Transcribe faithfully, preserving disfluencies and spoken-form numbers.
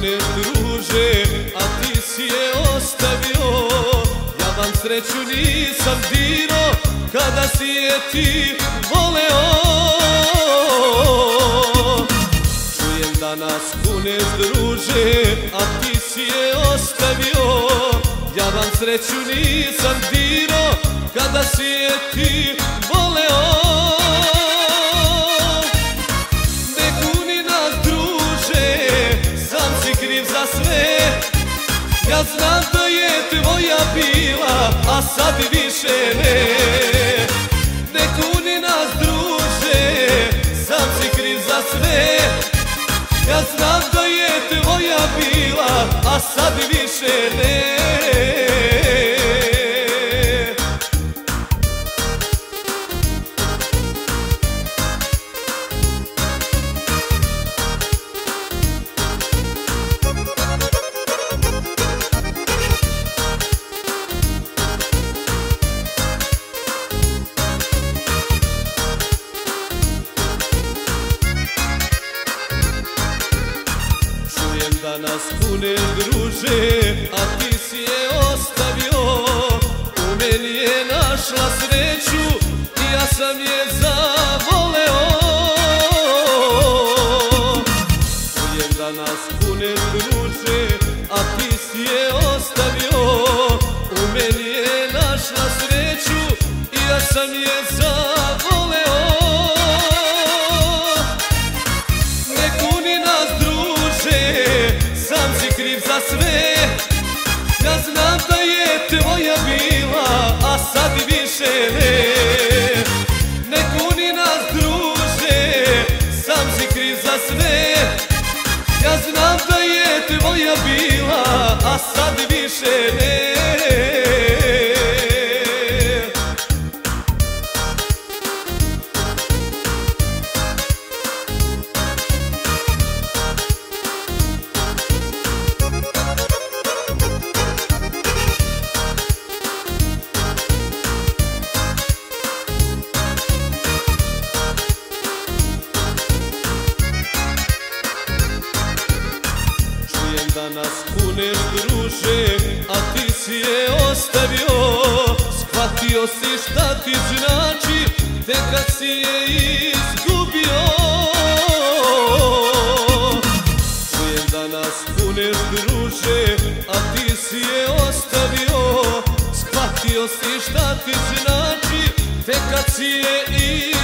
kuneš druže, a ti si je ostavio. Ja vam sreću nisam diro, kada si je ti voleo. Čujem da nas kuneš druže, a ti si je ostavio. Ja vam sreću nisam diro, kada si je ti voleo. Ne kuni nas druže, sam si kriv za sve. Ja znam da je tvoja bila, a sad više ne. Ne kuni nas druže, sam si kriv za sve. Ja znam da je tvoja bila, a sad više ne. Da nas kuneš druže, a ti si je ostavio. U meni je našla sreću i ja sam je zavoleo. Čujem da nas kuneš druže, a ti si je ostavio. U meni je našla sreću i ja sam je zavoleo. Ne kuni nas druže, sam si kriv za sve. Ja znam da je tvoja bila, a sad više ne. Ne kuni nas druže, sam si kriv za sve. Ja znam da je tvoja bila, a sad više ne. Da nas kuneš druže, a ti si je ostavio. Shvatio si šta ti znači, tek kad si je izgubio. Čujem da nas kuneš druže, a ti si je ostavio. Shvatio si šta ti znači, tek kad si je izgubio.